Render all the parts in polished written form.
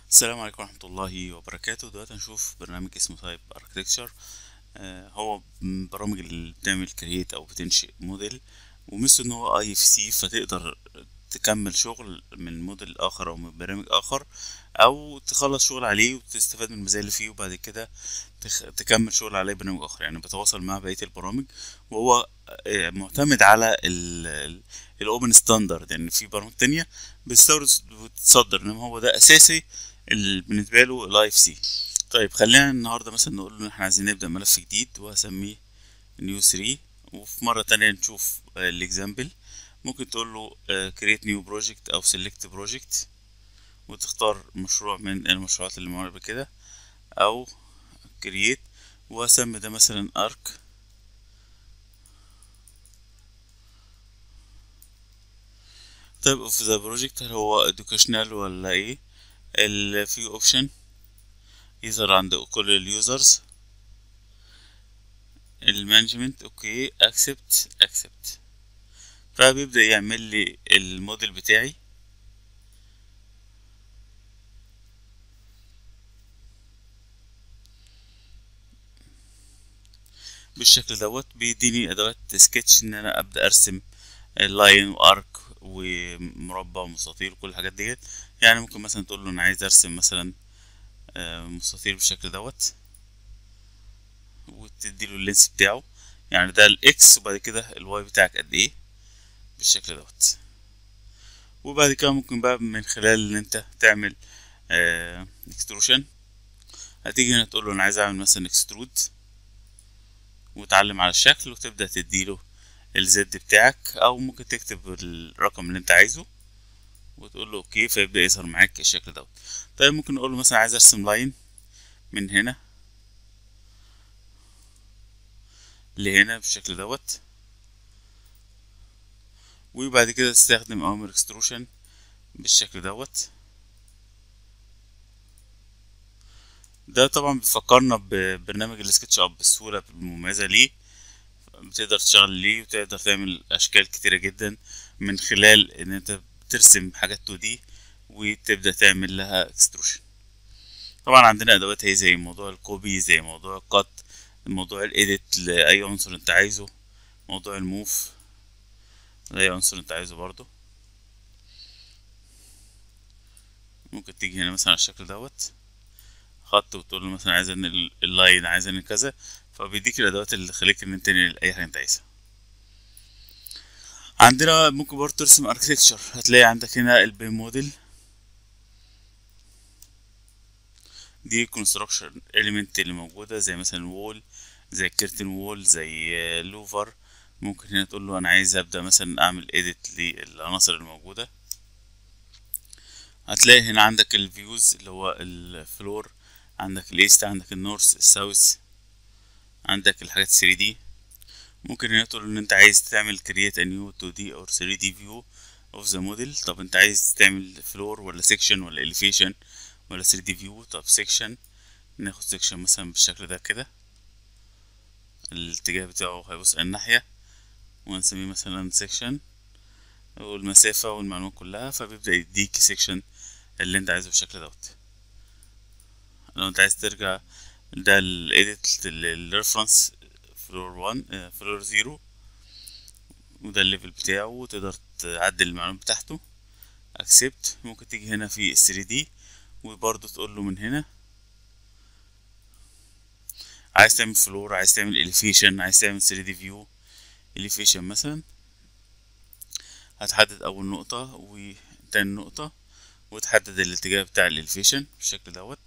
السلام عليكم ورحمة الله وبركاته. دلوقتي هنشوف برنامج اسمه تايب اركتكتشر. هو من البرامج اللي بتعمل كرييت او بتنشئ موديل، ومثل ان هو اي اف سي فتقدر تكمل شغل من موديل اخر او من برنامج اخر، او تخلص شغل عليه وتستفاد من المزايا اللي فيه، وبعد كده تكمل شغل عليه برنامج اخر، يعني بتواصل مع بقية البرامج. وهو معتمد على الاوبن ستاندرد، يعني في برامج تانية بتستورد وتتصدر، انما هو ده اساسي بالنسبة له الاي اف سي. طيب خلينا النهاردة مثلا نقول له احنا عايزين نبدأ ملف جديد وهسميه نيو 3، وفي مرة تانية نشوف الاكزامبل. ممكن تقول له create new project او select project، وتختار مشروع من المشروعات اللي معمولة بكده، او create، واسمي ده مثلا arc. طيب اوف ذا بروجكت، هل هو educational ولا ايه؟ في اوبشن يظهر عند كل اليوزرز. المانجمنت اوكي، اكسبت. فبيبدأ يعمل لي الموديل بتاعي بالشكل دوت. بيديني ادوات سكتش ان انا ابدا ارسم لاين وارك ومربع ومستطيل وكل الحاجات ديت. يعني ممكن مثلا تقول له انا عايز ارسم مثلا مستطيل بالشكل دوت، وتديله اللينس بتاعه، يعني ده الاكس وبعد كده الواي بتاعك قد ايه بالشكل دوت. وبعد كده ممكن بقى من خلال ان انت تعمل اكستروشن، هتيجي هنا تقول له انا عايز اعمل مثلا اكسترود، وتعلم على الشكل وتبدأ تديله الزد بتاعك، او ممكن تكتب الرقم اللي انت عايزه وتقول له اوكي، فيبدأ يظهر معاك الشكل دوت. طيب ممكن نقول له مثلا عايز ارسم لاين من هنا لهنا بالشكل دوت، وبعد كده تستخدم اوامر اكستروشن بالشكل دوت. ده طبعا بيفكرنا ببرنامج السكتش اب، السهولة المميزة ليه. بتقدر تشتغل ليه وتقدر تعمل اشكال كتيرة جدا من خلال ان انت بترسم حاجات 2D وتبدأ تعمل لها اكستروشن. طبعا عندنا ادوات هي زي موضوع الكوبي، زي موضوع القط، موضوع الايديت لاي عنصر انت عايزه، موضوع الموف لاي عنصر انت عايزه برضو. ممكن تيجي هنا مثلا على الشكل دوت خط، وتقول له مثلا عايز ان اللاين، عايز ان كذا، فبيديك الادوات اللي تخليك ان انت تنقل اي حاجه انت عايزها. عندنا ممكن برضه ترسم اركتكتشر، هتلاقي عندك هنا البيم موديل، دي كونستراكشن اليمنت اللي موجوده، زي مثلا وول، زي كيرتن وول، زي لوفر. ممكن هنا تقول له انا عايز ابدا مثلا اعمل اديت للعناصر الموجوده. هتلاقي هنا عندك الفيوز اللي هو الفلور، عندك الايست، عندك النورث، الساوث، عندك الحاجات 3D. ممكن هنا تقول ان انت عايز تعمل create a new 2D or 3D view of the model. طب انت عايز تعمل فلور ولا section ولا elevation ولا 3D view؟ طب section، ناخد section مثلا بالشكل ده كده، الاتجاه بتاعه هيبص الناحية، ونسميه مثلا section، والمسافة والمعلومات كلها، فبيبدأ يديك section اللي انت عايزه بالشكل دوت. لو انت عايز ترجع ده الايديت الريفرنس فلور 1 فلور 0، وده الليفل بتاعه، وتقدر تعدل المعلومات بتاعته. اكسبت. ممكن تيجي هنا في 3D وبرضه تقول له من هنا عايز تعمل فلور، عايز تعمل اليفيشن، عايز تعمل 3D فيو. اليفيشن مثلا هتحدد اول نقطة وتاني نقطة، وتحدد الاتجاه بتاع الاليفيشن بالشكل دوت،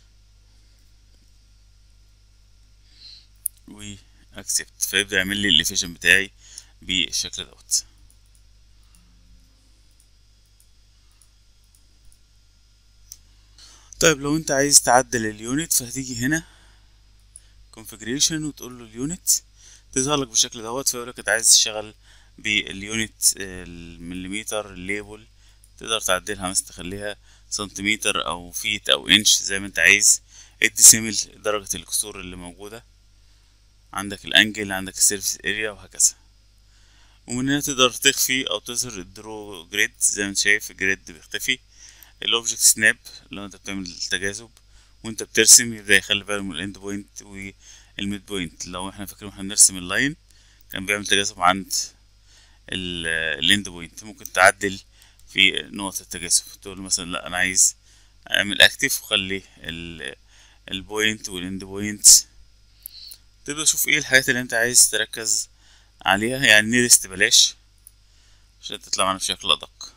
واكسبت، فيبدأ يعمل لي الاليفيشن بتاعي بالشكل دوت. طيب لو انت عايز تعدل اليونت، فهتيجي هنا configuration وتقول له اليونت، تظهر لك بالشكل دوت. فيقول لك انت عايز تشتغل باليونت المليمتر الليبل، تقدر تعدلها مثلا تخليها سنتيمتر او فيت او انش زي ما انت عايز. الديسيمل درجة الكسور اللي موجودة، عندك الانجل، عندك السيرفيس اريا، وهكذا. ومن هنا تقدر تخفي او تظهر الدرو جريد، زي ما انت شايف الجريد بيختفي. الاوبجكت سناب لو انت بتعمل تجاذب وانت بترسم يبدأ يخلي باله من الاند بوينت والميد بوينت. لو احنا فاكرين واحنا بنرسم اللاين كان بيعمل تجاذب عند الاند بوينت، ممكن تعدل في نقط التجاذب، تقول مثلا لا انا عايز اعمل اكتف وخلي البوينت والاند بوينت. تبدأ تشوف ايه الحاجات اللي انت عايز تركز عليها، يعني نيرست بلاش عشان تطلع معانا بشكل ادق.